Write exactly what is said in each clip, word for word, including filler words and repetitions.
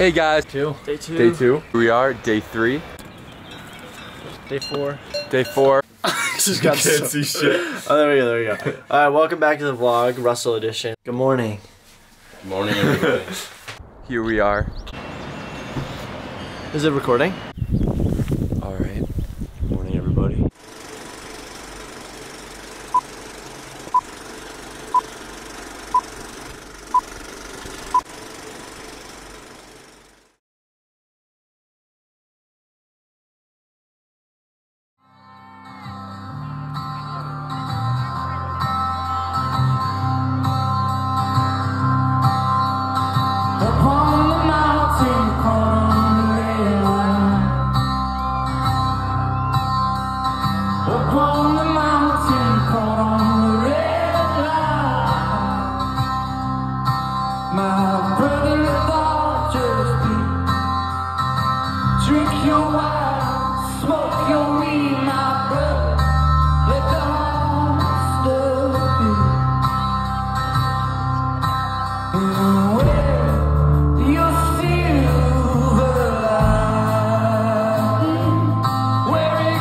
Hey guys. Two. Day two. Day two. We are day three. Day four. Day four. Just got can't see shit. Oh, there we go, there we go. Alright, welcome back to the vlog, Russell edition. Good morning. Good morning, everybody. Here we are. Is it recording? Alright. Good morning, everybody. Upon the mountain, caught on the red line. My brother thought just be drink your wine, smoke your weed, my brother. Let the hard stuff be. And well, you're silver lining, where it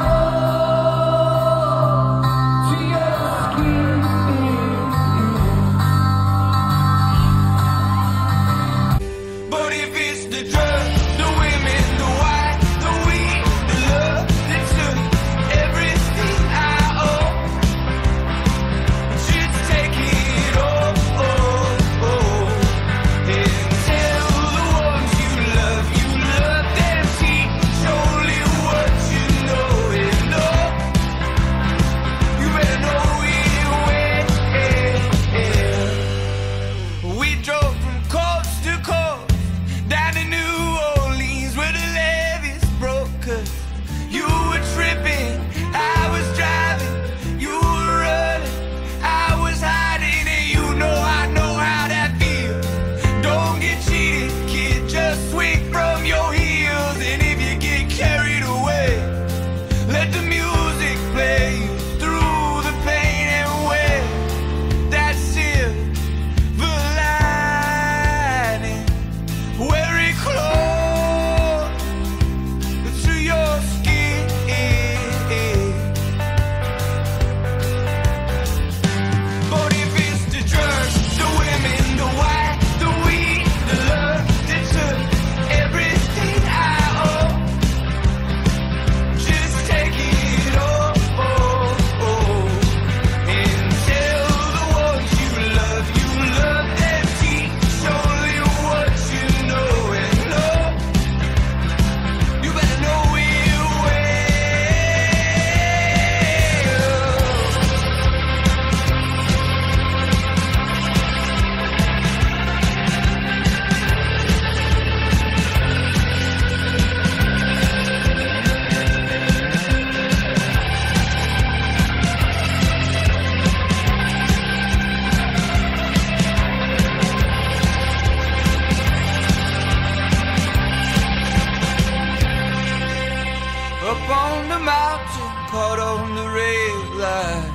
up on the mountain, caught on the red line.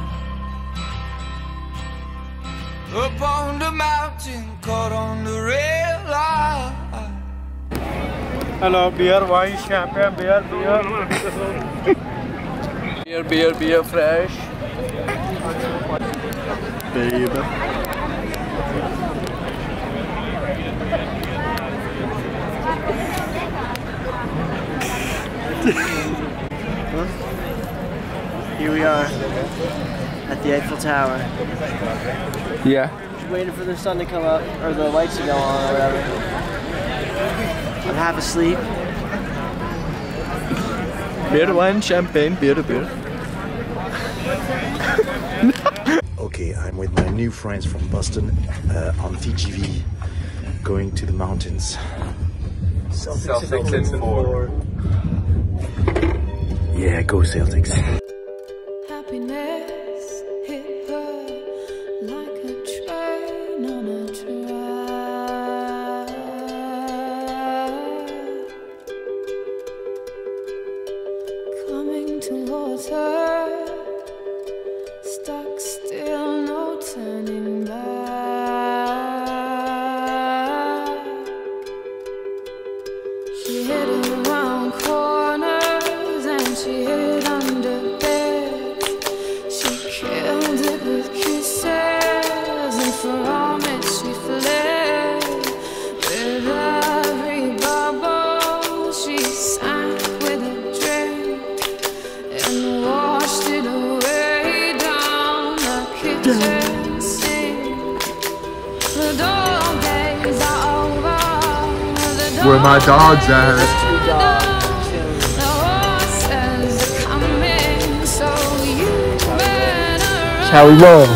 Up on the mountain, caught on the red line. Hello, beer, wine, champagne, beer, beer. Beer, beer, beer, fresh. Baby. Here we are at the Eiffel Tower. Yeah. Just waiting for the sun to come up, or the lights to go on, or whatever. I'm half asleep. Beer, wine, champagne, beer, beer. Okay, I'm with my new friends from Boston uh, on T G V, going to the mountains. Celtics in four. Yeah, go Celtics. Happiness hit her like a train on a track. Coming towards her, stuck still, no turning back. She hid around corners and she hid under beds. She killed it with kisses, and from it she fled. With every bubble she sank with a drink and washed it away down the kitchen sink. The dog days are over. The dog Where my dogs at? How we love.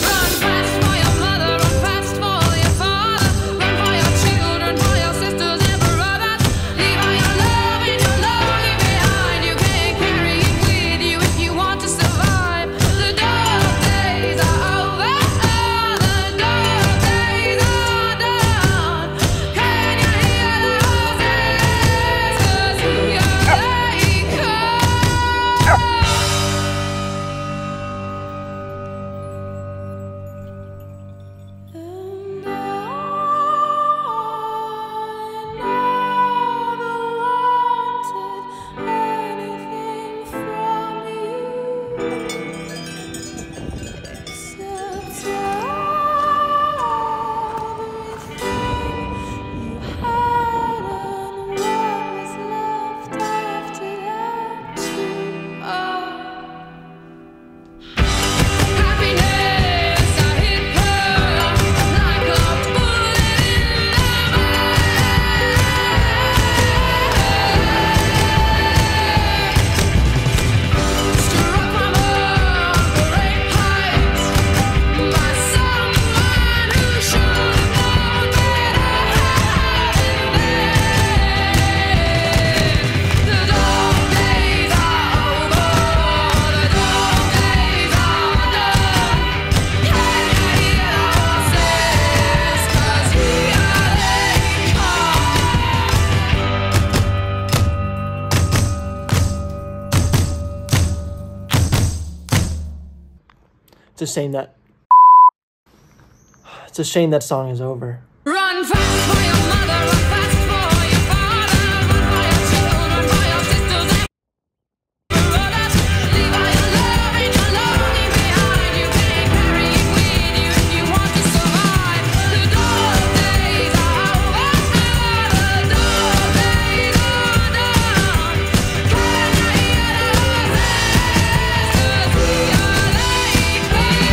It's a shame that it's a shame that song is over. Run fast for your mother, run fast for your father, run for your children, for your sisters and your brothers. Leave all your love and your longing behind. You can't carry it with you if you want to survive. The dog days are over, the dog days are done. Can you hear the voices? We are late.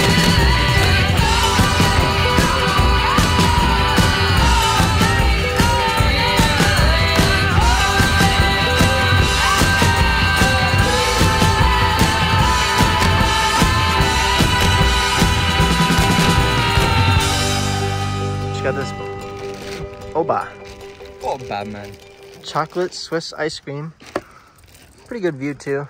She got this Oba Oh, bad man. chocolate Swiss ice cream. Pretty good view too.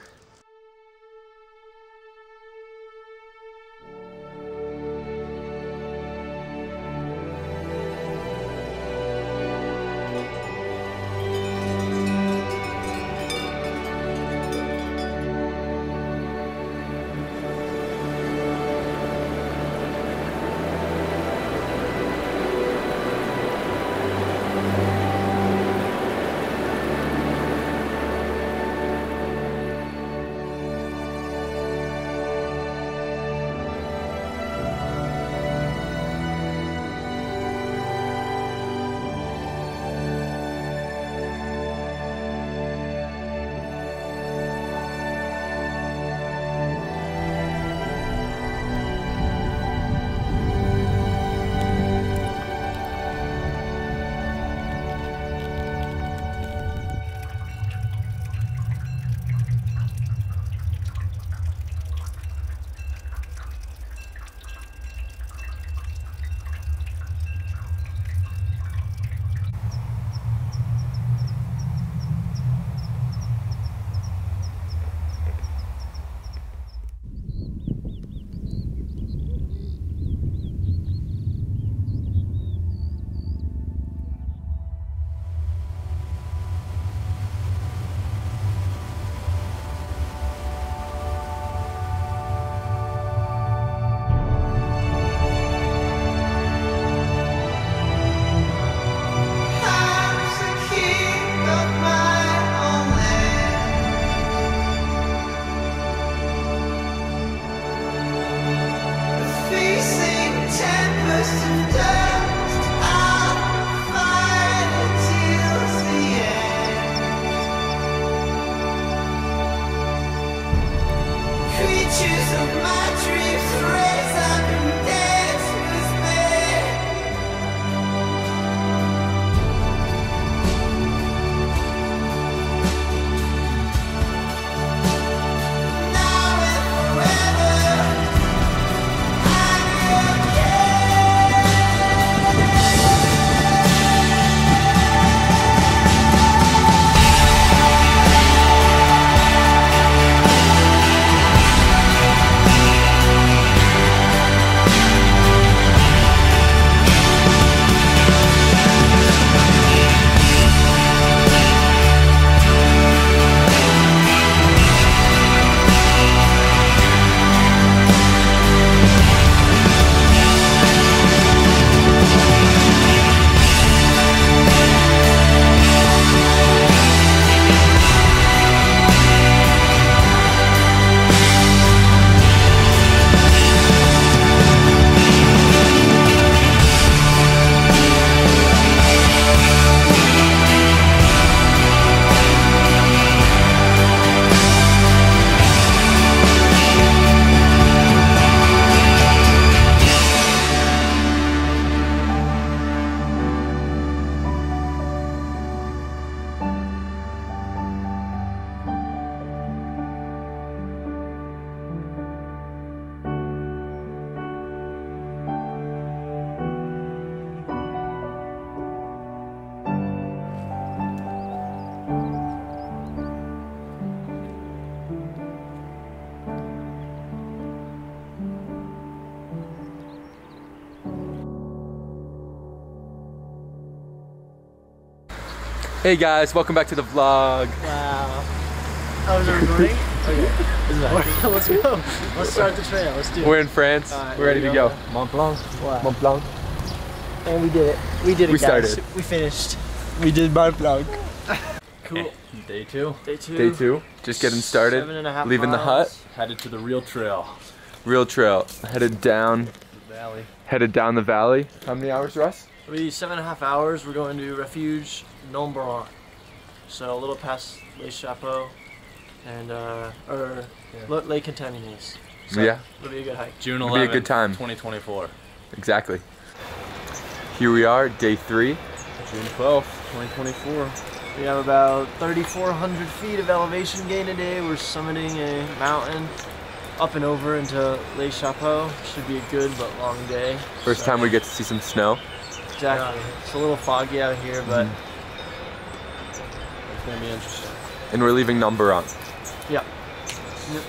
Hey guys, welcome back to the vlog. Wow. Oh, is it recording? Okay. Let's go. Let's start the trail. Let's do it. We're in France. All right, We're ready here to we go. go. Mont Blanc. Wow. Mont Blanc. And we did it. We did it, We guys. started. We finished. We did Mont Blanc. Cool. Day two. Day two. Day two. Just getting started. Seven and a half Leaving the miles. hut. Headed to the real trail. Real trail. Headed down. The valley. Headed down the valley. How many hours, Russ? It'll be seven and a half hours. We're going to Refuge Nombrant. So a little past Les Chapeaux and uh, or yeah. Lake Contaminés. So Yeah. It'll be a good hike. June It'll be a eleventh, good time. twenty twenty-four. Exactly. Here we are, day three. June twelfth, twenty twenty-four. We have about thirty-four hundred feet of elevation gain today. We're summiting a mountain up and over into Les Chapeaux. Should be a good but long day. First So- time we get to see some snow. Exactly. It's a little foggy out here, but Mm. It's gonna be interesting. And we're leaving Nombrant. yeah. Yep.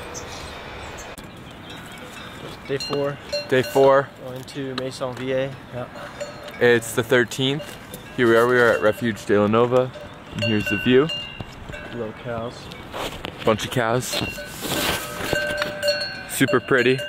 Day four, Day four. going to Maisonville. It's the thirteenth. Here we are. We are at Refuge de la Nova. And here's the view. Little cows. Bunch of cows. Super pretty.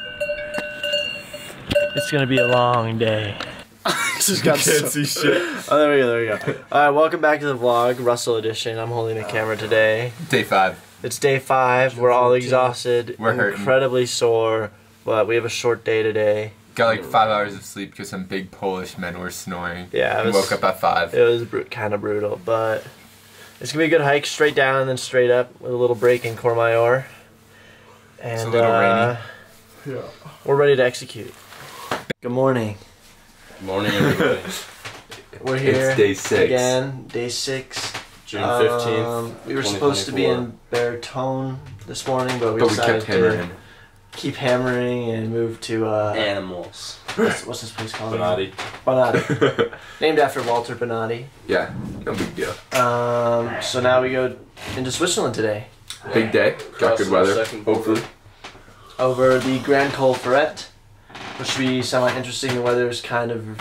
It's gonna be a long day. Just got can't see shit. Oh, there we go, there we go. Alright, welcome back to the vlog, Russell edition. I'm holding the camera today. Day five. It's day five. We're all exhausted, We're hurting. incredibly sore, but we have a short day today. Got like five hours of sleep because some big Polish men were snoring. Yeah, it We was, woke up at five. it was br- kind of brutal, but it's gonna be a good hike, straight down and then straight up with a little break in Courmayeur. And It's a little uh, we're ready to execute. Good morning. Good morning, everybody. We're here It's day six. again, day six. June fifteenth. Um, we were supposed to be in Baritone this morning, but we But we decided kept hammering. to keep hammering and move to uh, Animals. what's, what's this place called? Bonatti. Bonatti. Named after Walter Bonatti. Yeah, no big deal. Um, so now we go into Switzerland today. Big day. Got good Crossing the weather. second border. Hopefully. Over the Grand Col Ferret, which should be somewhat interesting. The weather is kind of,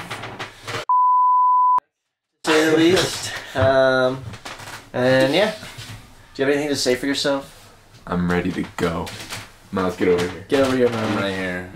to say the least. Um, and yeah, do you have anything to say for yourself? I'm ready to go. Miles, get over here. Get over here, I'm man. right here.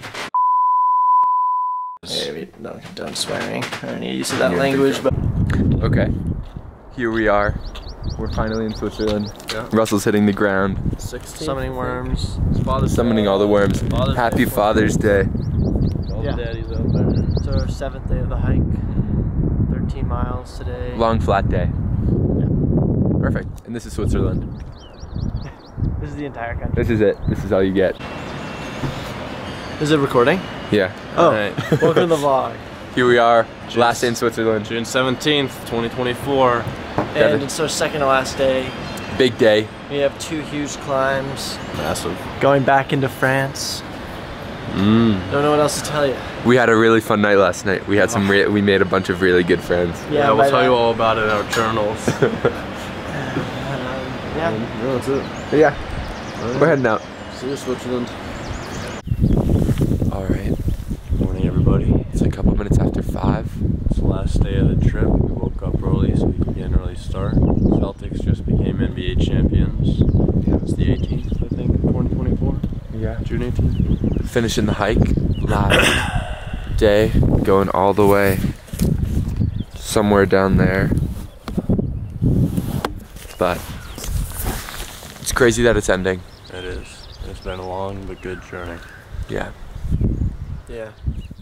Maybe no, done swearing or any use of that Yeah, language, but Okay. Here we are. We're finally in Switzerland. Yeah. Russell's hitting the ground. sixteenth. summoning worms. Summoning all the worms. Father's Happy Day. Father's Day. All Yeah. the daddies out there. It's our seventh day of the hike. thirteen miles today. Long flat day. Perfect. And this is Switzerland. This is the entire country. This is it. This is all you get. Is it recording? Yeah. Oh, Alright. welcome to the vlog. Here we are. Last day in Switzerland. June seventeenth, twenty twenty-four. And it's our second to last day. Big day. We have two huge climbs. Massive. Going back into France. Mmm. Don't know what else to tell you. We had a really fun night last night. We had some. Re we made a bunch of really good friends. Yeah, by we'll tell that- you all about it in our journals. Um, yeah. No, that's it. But yeah. We're heading out. See you, Switzerland. All right. Morning, everybody. It's a couple minutes after five. It's the last day of the trip. We woke up early so we could get an early start. Celtics just became N B A champions. It's the eighteenth, I think, twenty twenty-four. Yeah. June eighteenth. Finishing the hike. Last day. Going all the way. Somewhere down there. But it's crazy that it's ending. It is. It's been a long but good journey. Yeah. Yeah.